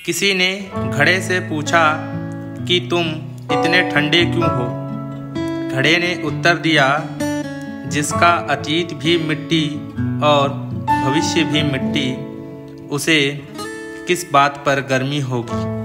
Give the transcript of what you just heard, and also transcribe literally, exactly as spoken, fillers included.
किसी ने घड़े से पूछा कि तुम इतने ठंडे क्यों हो। घड़े ने उत्तर दिया, जिसका अतीत भी मिट्टी और भविष्य भी मिट्टी, उसे किस बात पर गर्मी होगी।